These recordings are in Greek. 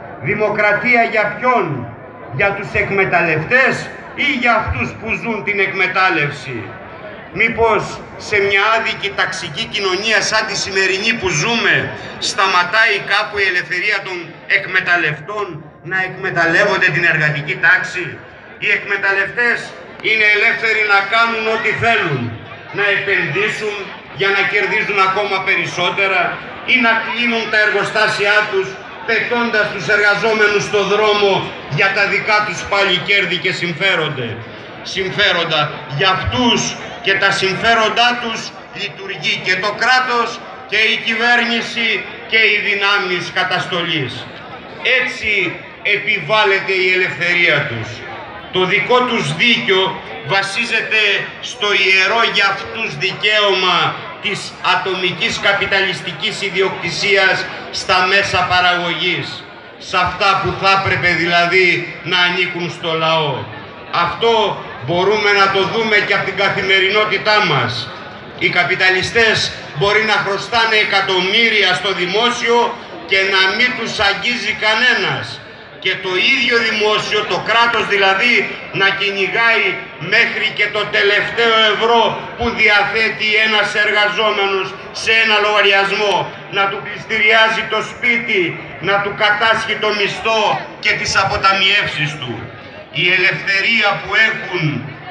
Δημοκρατία για ποιον? Για τους εκμεταλλευτές ή για αυτούς που ζουν την εκμετάλλευση? Μήπως σε μια άδικη ταξική κοινωνία σαν τη σημερινή που ζούμε σταματάει κάπου η ελευθερία των εκμεταλλευτών να εκμεταλλεύονται την εργατική τάξη? Οι εκμεταλλευτές είναι ελεύθεροι να κάνουν ό,τι θέλουν, να επενδύσουν για να κερδίζουν ακόμα περισσότερα ή να κλείνουν τα εργοστάσια τους πετώντας τους εργαζόμενους στο δρόμο για τα δικά τους πάλι κέρδη και συμφέροντα. Για αυτούς και τα συμφέροντά τους λειτουργεί και το κράτος και η κυβέρνηση και οι δυνάμεις καταστολής. Έτσι επιβάλλεται η ελευθερία τους. Το δικό τους δίκιο βασίζεται στο ιερό για αυτούς δικαίωμα της ατομικής καπιταλιστικής ιδιοκτησίας στα μέσα παραγωγής, σε αυτά που θα έπρεπε δηλαδή να ανήκουν στο λαό. Αυτό μπορούμε να το δούμε και από την καθημερινότητά μας. Οι καπιταλιστές μπορεί να χρωστάνε εκατομμύρια στο δημόσιο και να μην τους αγγίζει κανένας. Και το ίδιο δημόσιο, το κράτος δηλαδή, να κυνηγάει μέχρι και το τελευταίο ευρώ που διαθέτει ένας εργαζόμενος σε ένα λογαριασμό, να του πληστηριάζει το σπίτι, να του κατάσχει το μισθό και τις αποταμιεύσεις του. Η ελευθερία που έχουν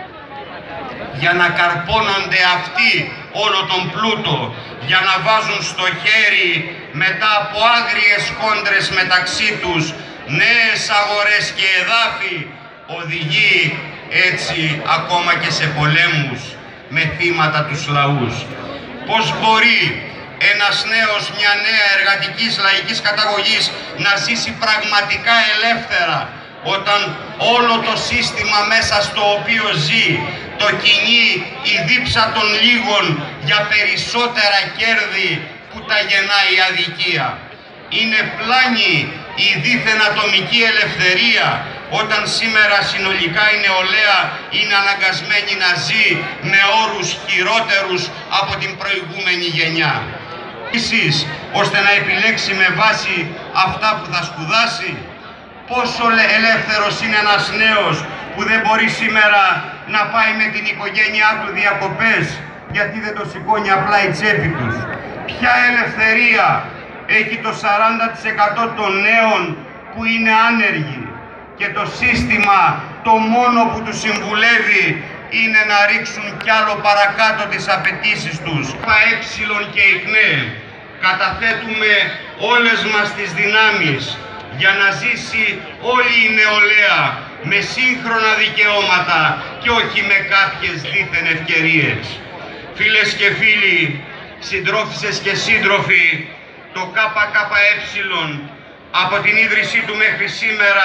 για να καρπώνονται αυτοί όλο τον πλούτο, για να βάζουν στο χέρι μετά από άγριες κόντρες μεταξύ τους νέες αγορές και εδάφη, οδηγεί έτσι ακόμα και σε πολέμους με θύματα τους λαούς. Πώς μπορεί ένας νέος, μια νέα εργατικής λαϊκής καταγωγής να ζήσει πραγματικά ελεύθερα όταν όλο το σύστημα μέσα στο οποίο ζει το κυνεί η δίψα των λίγων για περισσότερα κέρδη που τα γεννάει η αδικία? Είναι πλάνη η δίθεν ατομική ελευθερία όταν σήμερα συνολικά η νεολαία είναι αναγκασμένη να ζει με όρους χειρότερους από την προηγούμενη γενιά. Επίσης, ώστε να επιλέξει με βάση αυτά που θα σπουδάσει. Πόσο ελεύθερος είναι ένας νέος που δεν μπορεί σήμερα να πάει με την οικογένειά του διακοπές γιατί δεν το σηκώνει απλά η τσέπη τους? Ποια ελευθερία έχει το 40% των νέων που είναι άνεργοι και το σύστημα το μόνο που τους συμβουλεύει είναι να ρίξουν κι άλλο παρακάτω τις απαιτήσεις τους? Και ΙΚΝΕ καταθέτουμε όλες μας τις δυνάμεις για να ζήσει όλη η νεολαία με σύγχρονα δικαιώματα και όχι με κάποιες δίθεν ευκαιρίες. Φίλες και φίλοι, συντρόφισσες και σύντροφοι, το ΚΚΕ από την ίδρυσή του μέχρι σήμερα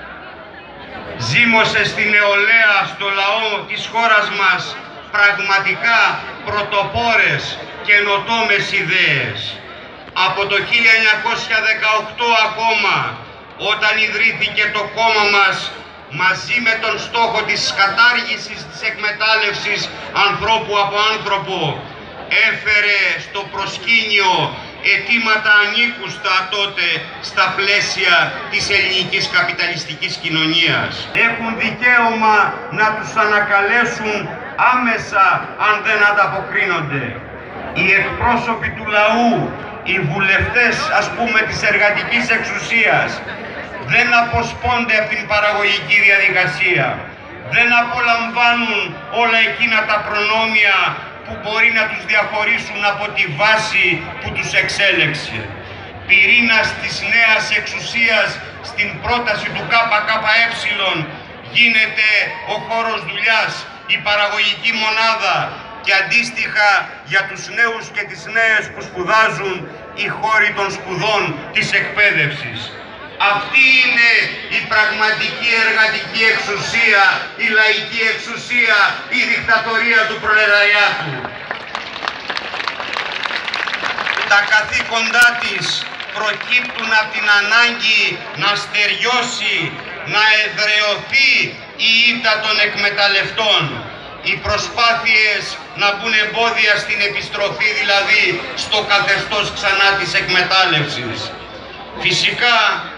ζήμωσε στη νεολαία, στο λαό της χώρας μας πραγματικά πρωτοπόρες καινοτόμες ιδέες. Από το 1918 ακόμα, όταν ιδρύθηκε το κόμμα μας, μαζί με τον στόχο της κατάργησης της εκμετάλλευσης ανθρώπου από άνθρωπο, έφερε στο προσκήνιο αιτήματα ανήκουστα τότε στα πλαίσια της ελληνικής καπιταλιστικής κοινωνίας. Έχουν δικαίωμα να τους ανακαλέσουν άμεσα αν δεν ανταποκρίνονται. Οι εκπρόσωποι του λαού, οι βουλευτές ας πούμε της εργατικής εξουσίας, δεν αποσπώνται από την παραγωγική διαδικασία. Δεν απολαμβάνουν όλα εκείνα τα προνόμια που μπορεί να τους διαχωρίσουν από τη βάση που τους εξέλεξε. Πυρήνας της νέας εξουσίας στην πρόταση του ΚΚΕ γίνεται ο χώρος δουλειάς, η παραγωγική μονάδα και αντίστοιχα για τους νέους και τις νέες που σπουδάζουν οι χώροι των σπουδών της εκπαίδευσης. Αυτή είναι η πραγματική εργατική εξουσία, η λαϊκή εξουσία, η δικτατορία του προλεταριάτου. Τα καθήκοντά της προκύπτουν από την ανάγκη να στεριώσει, να εδραιωθεί η ήττα των εκμεταλλευτών. Οι προσπάθειες να μπουν εμπόδια στην επιστροφή δηλαδή στο καθεστώς ξανά της εκμετάλλευσης. Φυσικά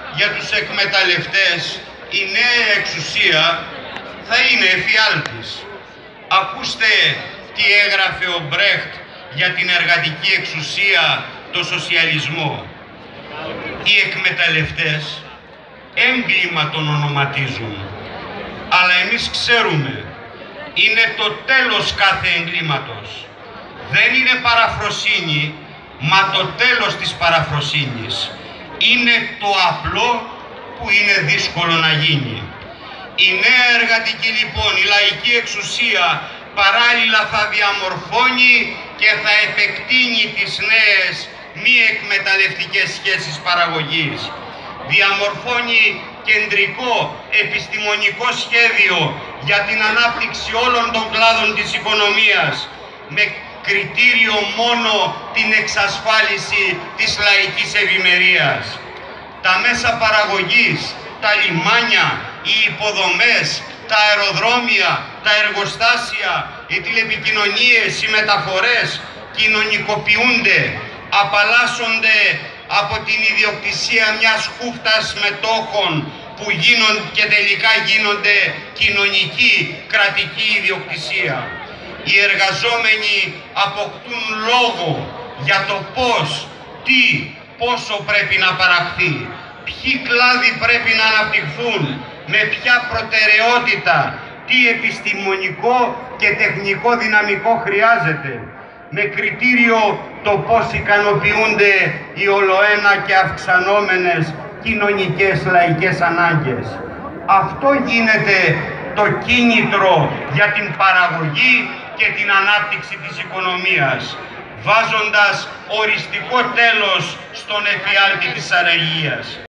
για τους εκμεταλλευτές η νέα εξουσία θα είναι εφιάλτης. Ακούστε τι έγραφε ο Μπρέχτ για την εργατική εξουσία, το σοσιαλισμό. Οι εκμεταλλευτές έγκλημα τον ονοματίζουν, αλλά εμείς ξέρουμε, είναι το τέλος κάθε εγκλήματος. Δεν είναι παραφροσύνη, μα το τέλος της παραφροσύνης. Είναι το απλό που είναι δύσκολο να γίνει. Η νέα εργατική λοιπόν, η λαϊκή εξουσία, παράλληλα θα διαμορφώνει και θα επεκτείνει τις νέες μη εκμεταλλευτικές σχέσεις παραγωγής. Διαμορφώνει κεντρικό επιστημονικό σχέδιο για την ανάπτυξη όλων των κλάδων της οικονομίας, με κριτήριο μόνο την εξασφάλιση της λαϊκής ευημερίας. Τα μέσα παραγωγής, τα λιμάνια, οι υποδομές, τα αεροδρόμια, τα εργοστάσια, οι τηλεπικοινωνίες, οι μεταφορές κοινωνικοποιούνται, απαλλάσσονται από την ιδιοκτησία μιας χούφτας μετόχων που γίνονται και τελικά γίνονται κοινωνική, κρατική ιδιοκτησία. Οι εργαζόμενοι αποκτούν λόγο για το πώς, τι, πόσο πρέπει να παραχθεί, ποιοι κλάδοι πρέπει να αναπτυχθούν, με ποια προτεραιότητα, τι επιστημονικό και τεχνικό δυναμικό χρειάζεται, με κριτήριο το πώς ικανοποιούνται οι ολοένα και αυξανόμενες κοινωνικές λαϊκές ανάγκες. Αυτό γίνεται το κίνητρο για την παραγωγή και την ανάπτυξη της οικονομίας, βάζοντας οριστικό τέλος στον εφιάλτη της ανεργίας.